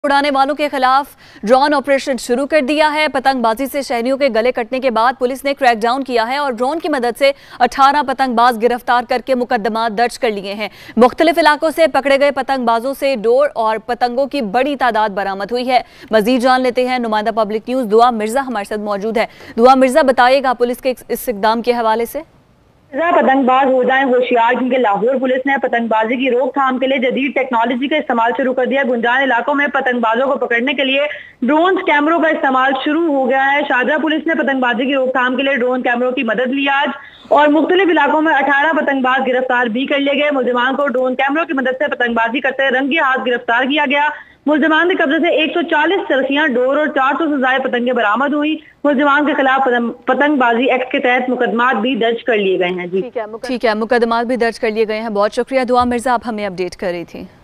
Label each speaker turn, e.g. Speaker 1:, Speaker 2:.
Speaker 1: उड़ाने वालों के खिलाफ ड्रोन ऑपरेशन शुरू कर दिया है। पतंगबाजी से शहरियों के गले कटने के बाद पुलिस ने क्रैकडाउन किया है और ड्रोन की मदद से 18 पतंगबाज गिरफ्तार करके मुकदमा दर्ज कर लिए हैं। मुख्तलिफ इलाकों से पकड़े गए पतंगबाजों से डोर और पतंगों की बड़ी तादाद बरामद हुई है। मजीद जान लेते हैं, नुमाइंदा पब्लिक न्यूज दुआ मिर्जा हमारे साथ मौजूद है। दुआ मिर्जा, बताइएगा पुलिस के इस इक़दाम के हवाले से।
Speaker 2: पतंगबाज हो जाएं होशियार, क्योंकि लाहौर पुलिस ने पतंगबाजी की रोकथाम के लिए जदीद टेक्नोलॉजी का इस्तेमाल शुरू कर दिया। गुंजान इलाकों में पतंगबाजों को पकड़ने के लिए ड्रोन कैमरों का इस्तेमाल शुरू हो गया है। शारजाह पुलिस ने पतंगबाजी की रोकथाम के लिए ड्रोन कैमरों की मदद ली आज और मुख्तलिफ इलाकों में 18 पतंगबाज गिरफ्तार भी कर लिए गए। मुलजिमान को ड्रोन कैमरों की मदद से पतंगबाजी करते रंगे हाथ गिरफ्तार किया गया। मुलजिमान के कब्जे से 140 सरखियां, डोर और 400 से ज्यादा पतंगे बरामद हुई। मुलजिमान के खिलाफ पतंगबाजी एक्ट के तहत मुकदमात भी दर्ज कर लिए गए हैं। जी
Speaker 1: ठीक है, मुकदमात भी दर्ज कर लिए गए हैं। बहुत शुक्रिया दुआ मिर्जा, आप हमें अपडेट कर रही थी।